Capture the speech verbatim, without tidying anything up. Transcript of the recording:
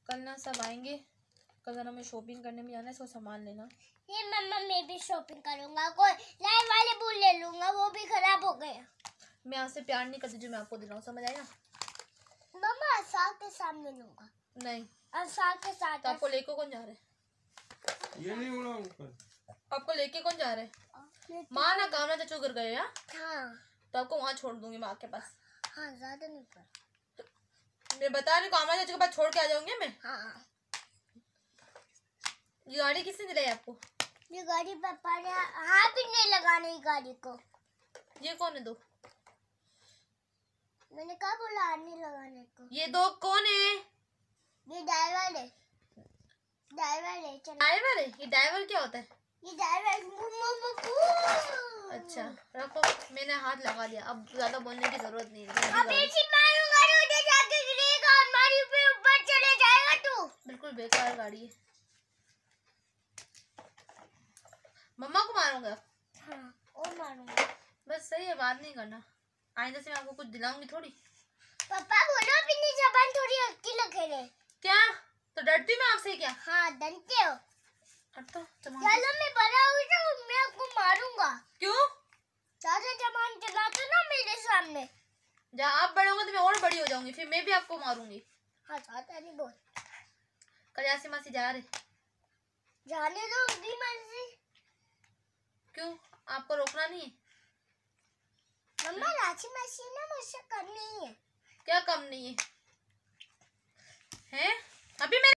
कल ना सब आएंगे, कल जरा हमें शॉपिंग करने में जाना है, इसको सामान लेना। ये मम्मा मैं भी शॉपिंग करूंगा, कोई लाइव वाले फूल ले लूंगा, वो भी खराब हो गया। मैं आपसे प्यार नहीं करती जो मैं आपको दे रहा हूँ, समझ आएगा? मम्मा असार के सामने लूंगा। नहीं, असार के साथ। तो आपको लेके कौन जा रहा है? ये नहीं उड़ा ऊपर। आपको लेके कौन जा रहा है? माँ ना कामना चाचू घर गए यार। हाँ, तो आपको वहाँ छोड़ दूंगी माँ के पास। हाँ ज्यादा नहीं पर। मैं बता रही हूँ कामना चाचू के पास छोड़ के आ जाऊंगी मैं। हाँ। ये गाड़ी किसने दिलाई आपको? ये गाड़ी पापा ने हाथ भी नहीं लगाने की गाड़ी को। ये कौन है दो? मैंने कहा बोला हाथ नहीं लगाने को। ये दो कौन है? ये ड्राइवर है। ड्राइवर है। चल ड्राइवर है? ये ड्राइवर क्या होता है? ये ड्राइवर। अच्छा रखो, मैंने हाथ लगा दिया, अब ज्यादा बोलने की जरूरत नहीं है। अब ऐसी मारूंगा तो उधर जाके गिरेगा और हमारी पे ऊपर चले जाएगा तू। बिल्कुल बेकार गाड़ी है। मम्मा को मारूंगा? हाँ, और मारूंगा। बस सही है, बात नहीं करना। आइंदा से मैं आपको कुछ दिलाऊंगी थोड़ी। पापा बोलो अपनी जबान थोड़ी हल्की लगे रहे। क्या? तो डरती मैं आपसे क्या? हाँ डरते हो। तो चलो मैं बड़ा हुई तो मैं आपको मारूंगा। क्यों? ज्यादा जबान चलाते ना मेरे सामने। जब आप बड़े होंगे तो मैं और बड़ी हो जाऊंगी, फिर मैं भी आपको मारूंगी। हाँ ज्यादा नहीं बोल। कल यासी मासी जा रहे? जाने दो उनकी मर्जी। क्यों, आपको रोकना नहीं है? मम्मा रांची मासी ना मुझसे कम नहीं है। क्या कम नहीं है? हैं? अभी मैं